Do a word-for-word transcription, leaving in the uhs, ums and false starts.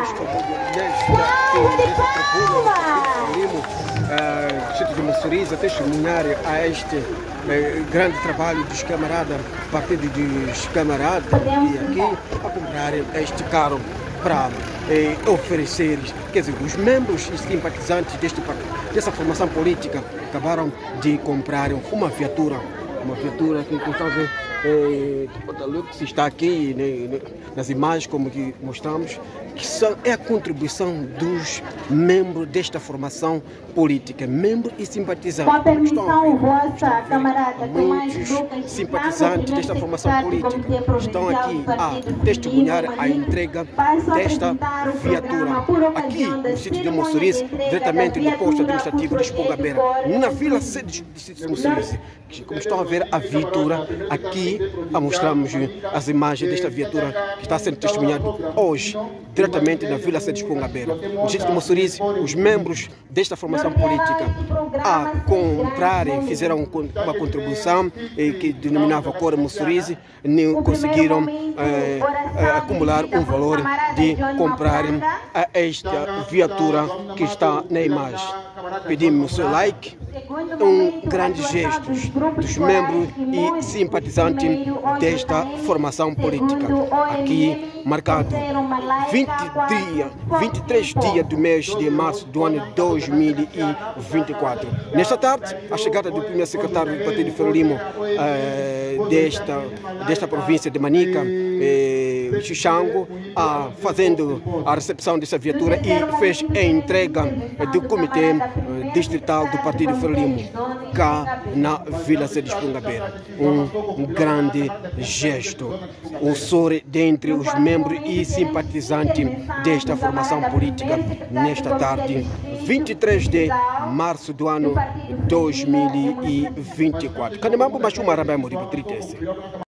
Distrito de Mossorese a testemunhar a este eh, grande trabalho dos camaradas, partido dos camaradas, e aqui a comprar este carro para eh, oferecer, quer dizer, os membros e simpatizantes deste, dessa formação política acabaram de comprar uma viatura, uma viatura que estão a ver, eh, que está aqui né, nas imagens como que mostramos, que são, é a contribuição dos membros desta formação política, membros e simpatizantes. Com a permissão vossa, camarada, muitos simpatizantes desta formação política estão aqui a testemunhar a entrega desta viatura aqui no sítio de Mossorese, diretamente do posto administrativo de Espongabeira, na vila sede do sítio de Mossorese. Como estão a ver a viatura aqui, a mostramos as imagens desta viatura que está sendo testemunhada hoje, diretamente na vila sede de Espongabeira. No sítio de Mossorese, os membros desta formação política a comprarem, fizeram uma contribuição eh, que denominava Cora Mossorese, conseguiram eh, eh, acumular um valor de comprarem a esta viatura que está na imagem. Pedimos o seu like, um grande gesto dos membros e simpatizantes desta formação política. Aqui marcado vinte dias, vinte e três dias do mês de março do ano dois mil e vinte e quatro. Nesta tarde, a chegada do primeiro secretário do Partido Frelimo eh, desta, desta província de Manica, eh, Xixango, ah, fazendo a recepção dessa viatura e fez a entrega do comitê eh, distrital do Partido Frelimo cá na Vila Sede de Espongabeira. Um, um grande gesto. O sorriso dentre os membros e simpatizantes desta formação política nesta tarde, vinte e três de março do ano dois mil e vinte e quatro. Canemambo Machuma Rabai Moribo, trinta e seis.